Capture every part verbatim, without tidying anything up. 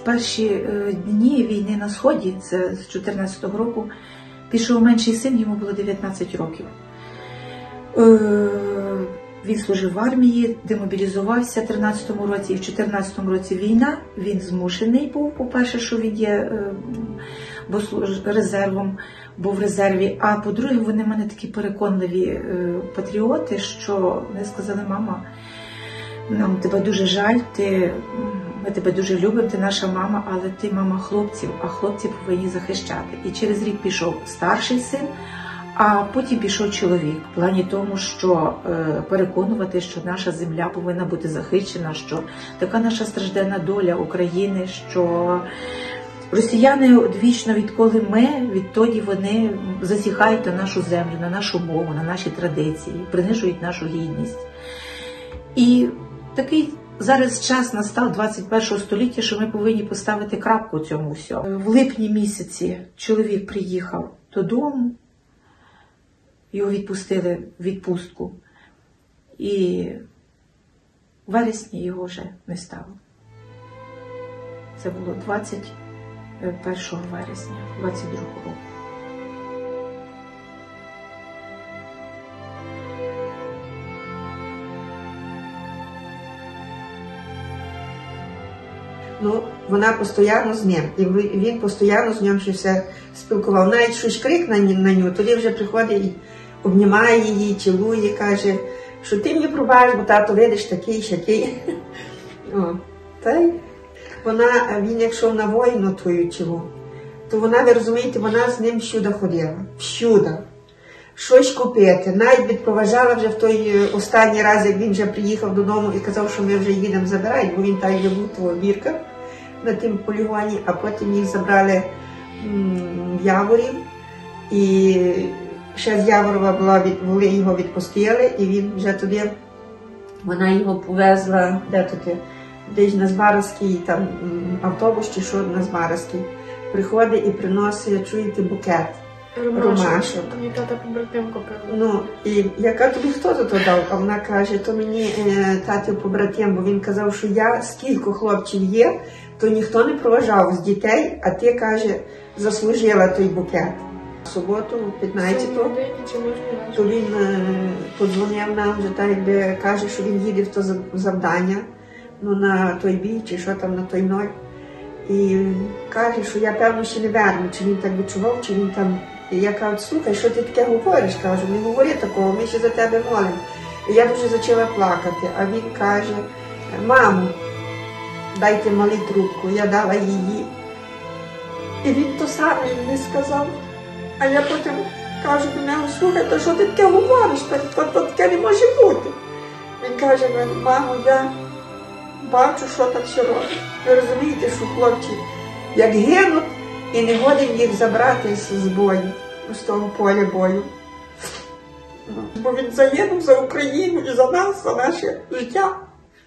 перші дні війни на Сході, це з чотирнадцятого року, пішов менший син, йому було дев'ятнадцять років. Він служив в армії, демобілізувався в тринадцятому році, і в чотирнадцятому році війна. Він змушений був, по-перше, що він є бо резервом, був в резерві, а по-друге, вони в мене такі переконливі патріоти, що вони сказали: мама, нам тебе дуже жаль, ти, ми тебе дуже любимо, ти наша мама, але ти мама хлопців, а хлопці повинні захищати. І через рік пішов старший син, а потім пішов чоловік. В плані тому, що е, переконувати, що наша земля повинна бути захищена, що така наша стражденна доля України, що росіяни одвічно, відколи ми, відтоді вони засіхають на нашу землю, на нашу мову, на наші традиції, принижують нашу гідність. І такий зараз час настав двадцять першого століття, що ми повинні поставити крапку цьому всьому. В липні місяці чоловік приїхав додому, його відпустили в відпустку, і в вересні його вже не стало. Це було двадцять першого вересня двадцять другого року. Ну, вона постійно з ним, і він постійно з ним все спілкував. Навіть щось крик на, на нього, тоді вже приходить і обнімає її, цілує, каже, що ти мені пробач, бо тато, видиш, такий, сякий. О, та й вона, він як йшов на війну твою цілу, то вона, ви розумієте, вона з ним всюди ходила, всюди. Щось купити. Навіть відпроважала вже в той останній раз, як він вже приїхав додому і казав, що ми вже їдемо забирати, бо він так і був в Бірках на тим полігоні, а потім їх забрали в Яворів. І ще з Яворова була, вони його відпустили, і він вже туди, вона його повезла, де туди, десь на Збаразький, там автобус чи що на Збаразький. Приходить і приносить, чуєте, букет. Ромашок. Мені тата побратим купив. Ну, і я кажу, тобі хто за то дав? А вона каже, то мені е, тато побратим, бо він казав, що я, скільки хлопців є, то ніхто не проважав з дітей, а ти, каже, заслужила той букет. В суботу, п'ятнадцятого, то він е, подзвонив нам, вже так, якби каже, що він їде в то завдання, ну, на той бій, чи що там, на той ноль. І каже, що я, певно, ще не верну, чи він так відчував, чи він там... І я кажу, слухай, що ти таке говориш? Кажу, не говори такого, ми ще за тебе молимо. І я дуже почала плакати, а він каже, мамо, дайте малий трубку, я дала її. І він то сам мені сказав. А я потім кажу до нього, слухай, то що ти таке говориш? То, то таке не може бути. Він каже мені, мамо, я бачу, що там все робить. Ви розумієте, що хлопці, як гинуть, і не годен їх забрати з бою, з того поля бою. Бо він загинув за Україну і за нас, за наше життя.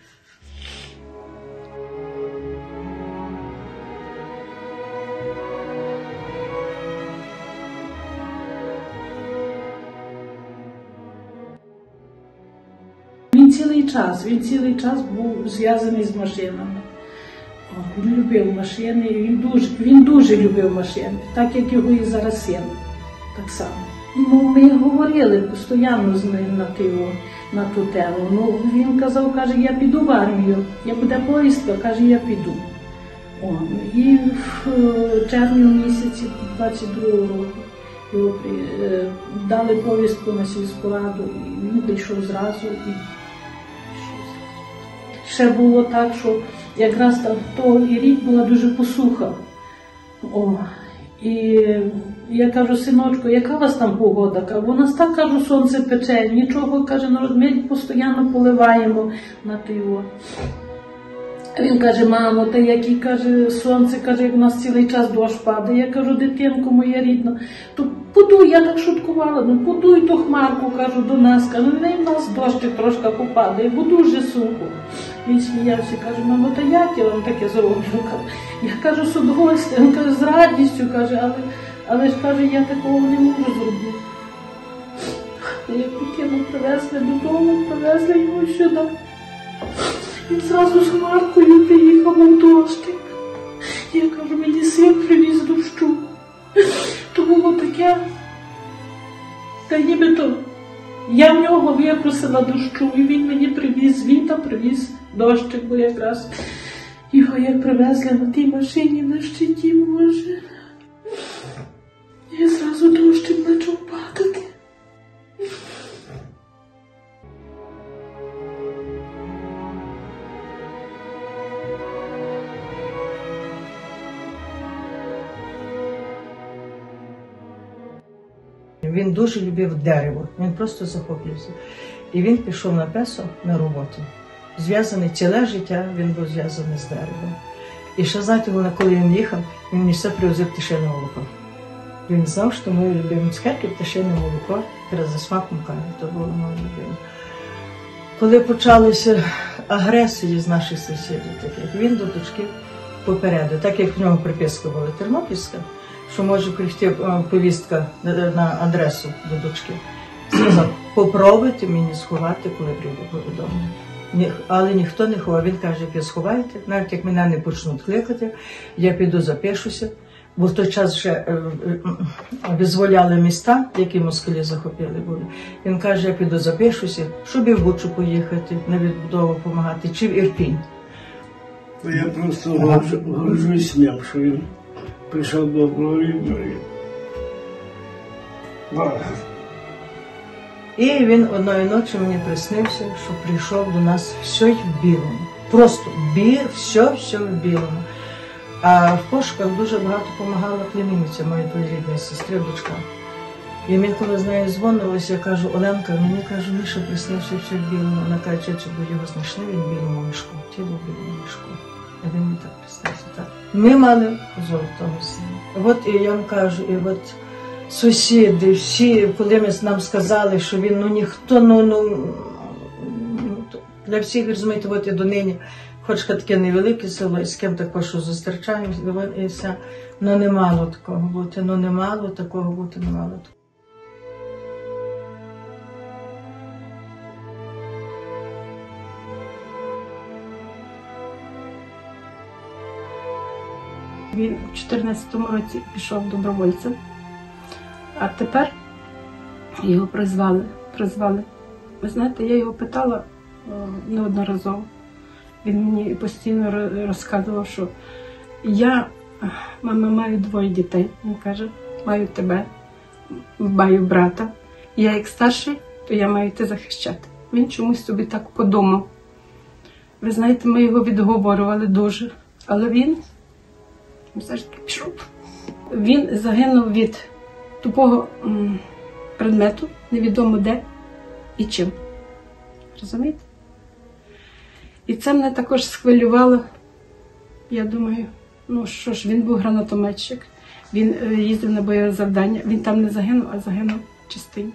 Він цілий час, він цілий час був зв'язаний з машинами. О, він любив машини, він дуже, він дуже любив машини, так як його і зараз син, так само. Ну, ми говорили постійно з ним на, тиву, на ту тему. Ну, він казав, каже, я піду в армію, я буде поїздка, каже, я піду. О, і в червні місяці двадцять другого року його при, дали повістку на сільську раду, і він прийшов зразу. І ще було так, що якраз там той рік була дуже посуха. О, і я кажу, синочку, яка у вас там погода? У нас так, кажу, сонце пече, нічого, каже, ми постійно поливаємо на тиво. Він каже, мамо, та який, каже, сонце, каже, як у нас цілий час дощ падає. Я кажу, дитинко моя рідна, то подуй, я так шуткувала, ну подуй ту хмарку, кажу, до нас, кажу, не в нас дощик трошки попадає, бо дуже сухо. Він сміявся, каже, мамо, та як я вам таке зроблю? Я кажу, з удовольствием, каже, з радістю, каже, але, але ж, каже, я такого не можу зробити. Як дитину привезли додому, привезли його сюди. Він зразу з хмаркою приїхав у дощик. я просила дощу, і він мені привіз, він там привіз дощик, бо якраз його як привезли на тій машині на щиті, може. Я зразу дощик почав падати. Він дуже любив дерево, він просто захоплювався. І він пішов на песо на роботу. Зв'язаний ціле життя, він був зв'язаний з деревом. І ще, знаєте, коли він їхав, він мені все привозив пташине молоко. Він знав, що ми любимо цукерки, пташине молоко, перед за смаком кави, то було моє любиме. Коли почалися агресії з наших сусідів, таких, він до дочки попередив, так як в нього приписка була тернопільська, що може прийти повістка на адресу до дочки. Сказав, попробуйте мені сховати, коли прийде повідомлення. Ні, але ніхто не ховав. Він каже, як ви сховаєте, навіть як мене не почнуть кликати, я піду запишуся. Бо в той час вже е, е, визволяли міста, які москалі захопили були. Він каже, я піду запишуся, щоб і в Бучу поїхати, на відбудову допомагати, чи в Ірпінь. Я просто горжусь ним, що він прийшов до благовідної. І він одної ночі мені приснився, що прийшов до нас все в білому. Просто бі, все, все в білому. А в пошуках дуже багато допомагала племінниця моєї двоюрідної сестри, дочка. І ми, коли з нею дзвонилися, я кажу, Оленка, мені кажу, Міша приснився все в білому. Вона каже, чи бо його знайшли він в білому мішку, тіло в білому мішку. А він мені так приснився, так. Ми мали золотого сина. От і я вам кажу, і от сусіди, всі, коли ми нам сказали, що він, ну ніхто, ну, ну, для всіх, розумієте, от і донині, хоч таке невелике село, і з ким також зустрічаємося, і все, ну не мало такого бути, ну не мало такого бути, не мало такого. Він у чотирнадцятому році пішов добровольцем, а тепер його призвали. призвали. Ви знаєте, я його питала о, неодноразово. Він мені постійно розказував, що я, мама, маю двоє дітей. Він каже, маю тебе, маю брата. Я як старший, то я маю йти захищати. Він чомусь собі так подумав. Ви знаєте, ми його відговорювали дуже, але він все ж таки пішов. Він загинув від тупого м, предмету, невідомо де і чим. Розумієте? І це мене також схвилювало. Я думаю, ну що ж, він був гранатометчик, він е, їздив на бойове завдання, він там не загинув, а загинув в частині.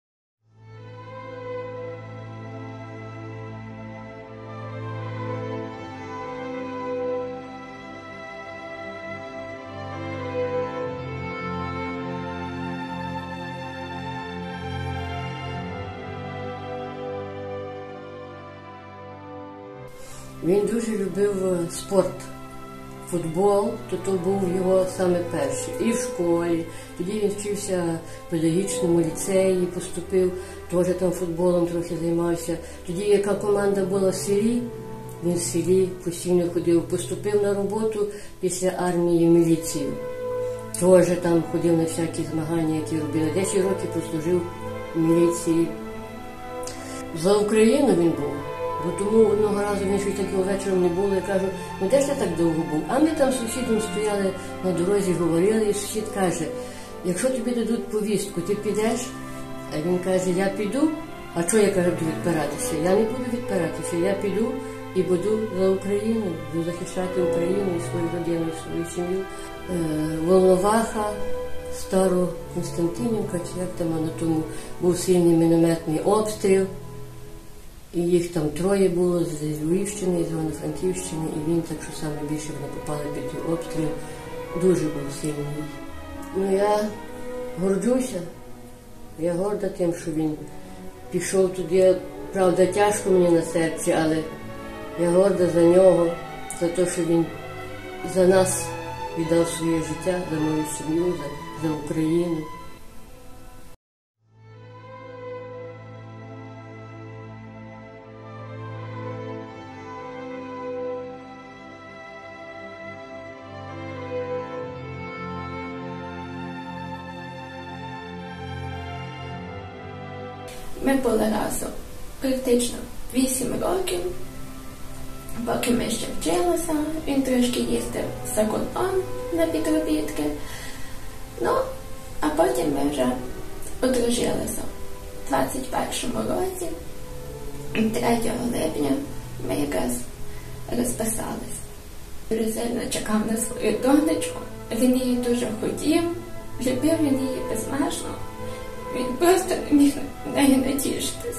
Він дуже любив спорт, футбол, то то був його саме перший. І в школі, тоді він вчився в педагогічному ліцеї, поступив, теж там футболом трохи займався. Тоді, яка команда була в селі, він в селі постійно ходив, поступив на роботу після армії в міліцію. Теж там ходив на всякі змагання, які робили. десять років прослужив в міліції. За Україну він був. Бо тому одного разу він щось такого вечором не було, я кажу, ну де ж ти так довго був? А ми там з сусідом стояли на дорозі, говорили, і сусід каже, якщо тобі дадуть повістку, ти підеш? А він каже, я піду, а чого я кажу, буду відпиратися? Я не буду відпиратися, я піду і буду за Україну, буду захищати Україну і свою родину, і свою сім'ю. Е, Волноваха, Стару Константинівка, чи як там на тому, був сильний мінометний обстріл. І їх там троє було з Львівщини, з Івано-Франківщини, і він так, що саме більше вони попали під той обстріл. Дуже був сильний. Ну я горджуся, я горда тим, що він пішов туди. Правда, тяжко мені на серці, але я горда за нього, за те, що він за нас віддав своє життя, за мою сім'ю, за, за Україну. ми були разом практично вісім років, поки ми ще вчилися. Він трошки їздив за кордон на підробітки. Ну, а потім ми вже одружилися. У двадцять першому році, третього липня, ми якраз розписались. Дуже сильно чекав на свою донечку. Він її дуже хотів, любив він її безмежно. Він просто не міг нею натішитись.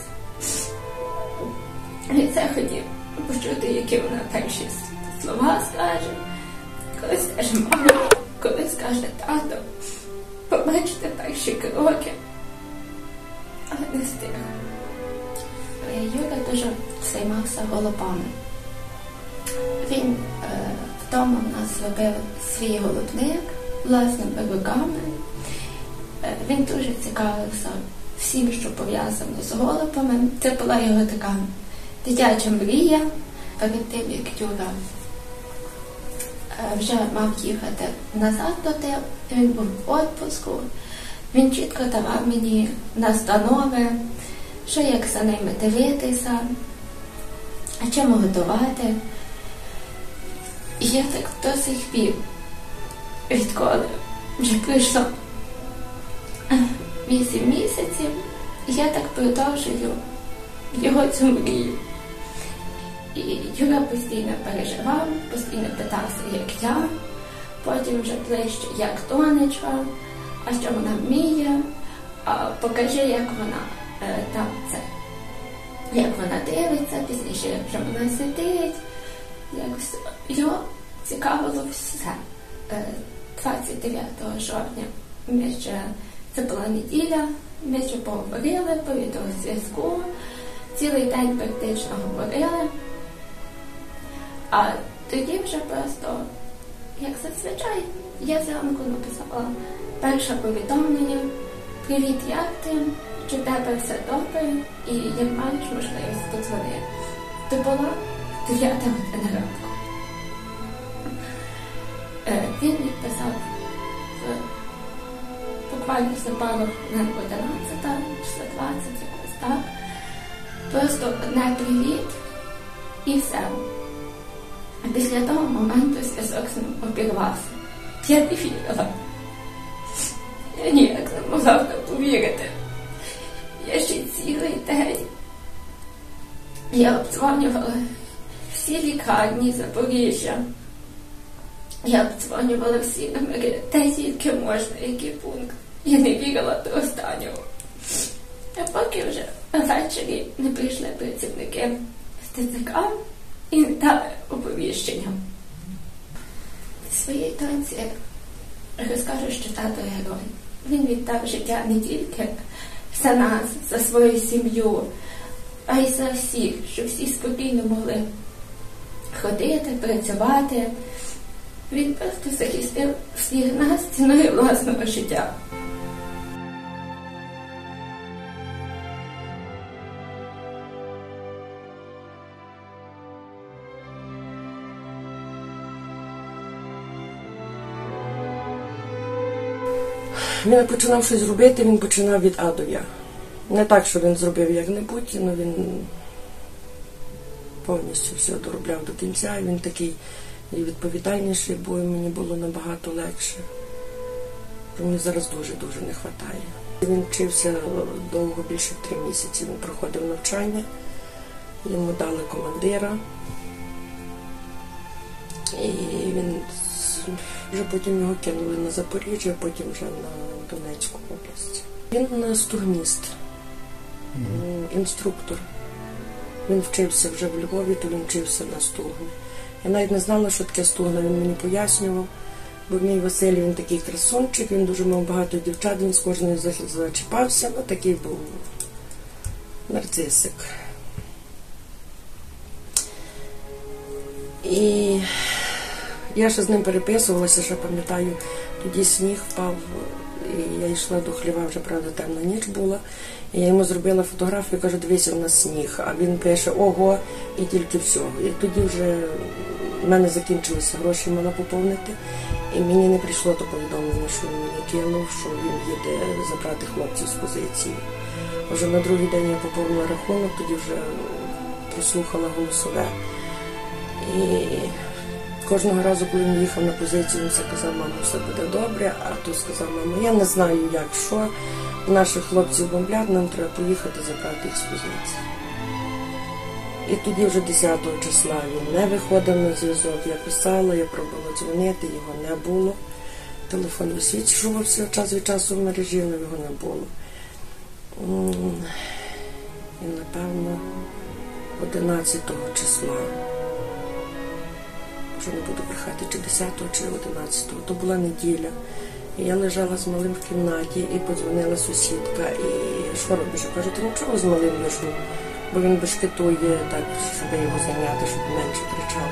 Він це хотів почути, які вона перші слова скаже, коли скаже мама, коли скаже тато, побачити перші кроки. Але не встиг. Юра дуже займався голубами. Він е, вдома в нас зробив свій голубник власними руками. Е, він дуже цікавився всім, що пов'язано з голубами. Це була його така дитяча мрія. Перед тим, як Юра е, вже мав їхати назад до тил, він був в відпуску. Він чітко давав мені настанови, що як за ними дивитися, а чим готувати. І я так до сих пір, відколи вже пройшло вісім місяців, я так продовжую його цю мрію. І Юра постійно переживав, постійно питався, як я, потім вже ближче, як донечка, а що вона вміє, а покажи, як вона е, там це, як вона дивиться, пізніше, вже вона сидить, як все. Його цікавило все. Е, двадцять дев'ятого жовтня ми ще, це була неділя, ми ще поговорили по відеозв'язку, цілий день практично говорили, а тоді вже просто, як зазвичай, я зранку написала перше повідомлення: «Привіт, як ти? Чи в тебе все добре? І як маєш можливість подзвонити?» Це була дев'ята година ранку. Він відписав буквально за пару хвилин одинадцята, числа двадцять, якось так. Просто одне привіт і все. А після того моменту зв'язок з ним обірвався. Я не вірила. Я ніяк не могла в це повірити. Я ще цілий день. Я обдзвонювала всі лікарні Запоріжжя. Я обдзвонювала всі номери, де тільки можна, який пункт. Я не вірила до останнього. А поки вже ввечері не прийшли працівники з ТЦК і не дали оповіщення. Своїй доньці розкажу, що тато герой. Він віддав життя не тільки за нас, за свою сім'ю, а й за всіх, щоб всі спокійно могли ходити, працювати. Він просто захистив всіх нас ціною власного життя. Він починав щось робити, він починав від А до Я. Не так, що він зробив як-небудь, але він повністю все доробляв до кінця. Він такий і відповідальніший, бо мені було набагато легше. Мені зараз дуже-дуже не вистачає. Він вчився довго, більше три місяці. Він проходив навчання, йому дали командира. І він вже потім його кинули на Запоріжжя, потім вже на Донецьку область. Він стугніст, mm-hmm. інструктор. Він вчився вже в Львові, то він вчився на стугні. Я навіть не знала, що таке стугна, він мені пояснював. Бо мій Василь, він такий красунчик, він дуже мав багато дівчат, він з кожною зачіпався, ну такий був нарцисик. І я ще з ним переписувалася, ще пам'ятаю, тоді сніг впав, і я йшла до хліва, вже, правда, темна ніч була, і я йому зробила фотографію, кажу, дивися, у нас сніг, а він пише, ого, і тільки всього. І тоді вже в мене закінчилися гроші, мала поповнити, і мені не прийшло то повідомлення, що він мене кинув, що він їде забрати хлопців з позиції. Вже на другий день я поповнила рахунок, тоді вже прослухала голосове. І кожного разу, коли він їхав на позицію, він все казав, мамо, все буде добре, а то сказав, мамо, я не знаю, як, що, наших хлопців бомблять, нам треба поїхати забрати їх з позиції. І тоді вже десятого числа він не виходив на зв'язок, я писала, я пробувала дзвонити, його не було. Телефон висвічувався час від часу в мережі, але його не було. І, напевно, одинадцятого числа, вже не буду брехати, чи десятого, чи одинадцятого, то була неділя. І я лежала з малим в кімнаті, і подзвонила сусідка, і що робиш? Я кажу, ти нічого з малим лежу, бо він бешкетує, так, щоб його зайняти, щоб менше кричав.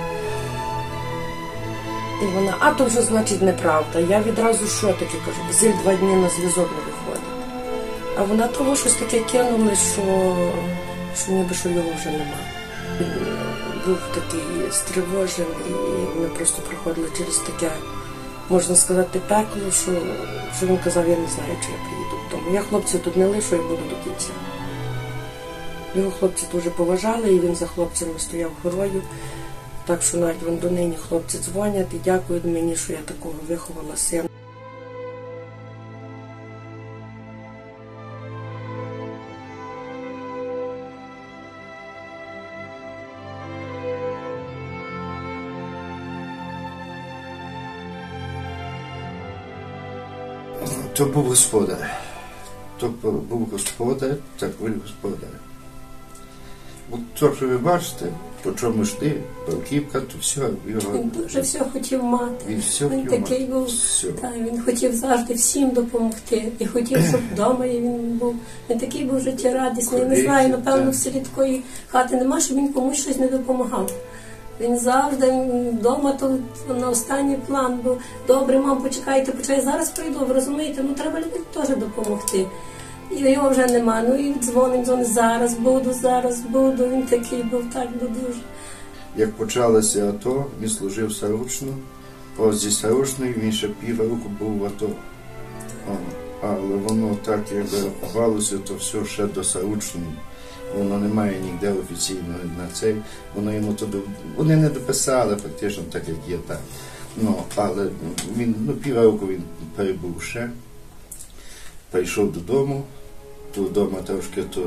І вона, а то вже, значить, неправда. Я відразу, що таке, кажу, Василь два дні на зв'язок не виходить. А вона того щось таке кинула, що, що ніби що його вже нема. Він був такий стривожений, і ми просто проходили через таке, можна сказати, пекло, що, що він казав, я не знаю, чи я приїду додому. Я хлопців тут не лишу, я буду до кінця. Його хлопці дуже поважали, і він за хлопцями стояв горою. Так що навіть вон донині хлопці дзвонять і дякують мені, що я такого виховала сина. То був господар. То був господар, такий господар. От то, що ви бачите, по чому йшли, Павківка, то все його... Він дуже все хотів мати. Він все він хотів такий мати. був, Все. та, він хотів завжди всім допомогти. І хотів, щоб вдома він був. Він такий був життєрадісний. Я не знаю, напевно, в селі такої хати нема, щоб він комусь щось не допомагав. Він завжди вдома, то на останній план був. Добре, мам, почекайте, почекайте, зараз прийду, ви розумієте, ну треба людям теж допомогти. І його вже нема, ну і дзвонить, дзвонить, зараз буду, зараз буду, він такий був, так був дуже. Як почалося АТО, він служив Саручну, а зі Саручної він ще півроку був в АТО. О, але воно так, якби рахувалося, то все ще до Саручної. Воно немає ніде офіційно на цей, воно йому туди, вони не дописали фактично так, як є так. Ну, але він, ну, півроку він перебув ще, прийшов додому, то вдома трошки, то,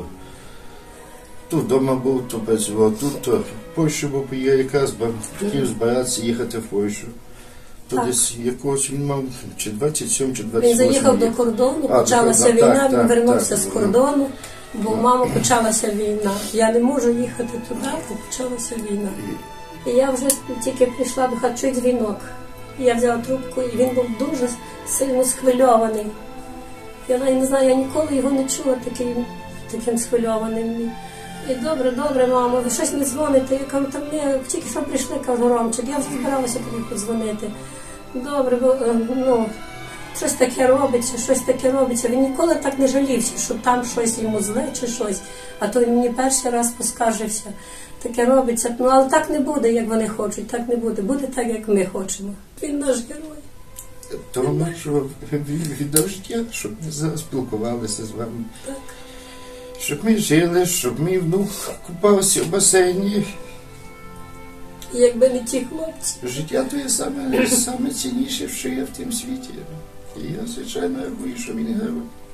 то вдома був, то працював тут, то в Польщу був, я якраз хотів збиратися їхати в Польщу. То так. Десь якогось він мав, чи двадцять сьомого, чи двадцять восьмого. Він заїхав до кордону, а, почалася війна, так, він так, вернувся так, з кордону. Бо у мами почалася війна. Я не можу їхати туди, бо почалася війна. І я вже тільки прийшла до хати, чують дзвінок. Я взяла трубку, і він був дуже сильно схвильований. Я не знаю, я ніколи його не чула таким, таким схвильованим. І добре, добре, мамо, ви щось не дзвоните. Я кажу, там ми тільки що прийшли, кажу, Ромчик, я вже збиралася тобі подзвонити. Добре, бо, ну, щось таке робиться, щось таке робиться. Він ніколи так не жалівся, що там щось йому зле чи щось. А то він мені перший раз поскаржився. Таке робиться. Ну, але так не буде, як вони хочуть, так не буде. Буде так, як ми хочемо. Він наш герой. Тому, що віддав життя, щоб ми спілкувалися з вами. Так. Щоб ми жили, щоб мій внук купався в басейні. Якби не ті хлопці. Життя то є саме, саме цінніше, що є в тім світі. І я, звичайно, рахую, що він герой.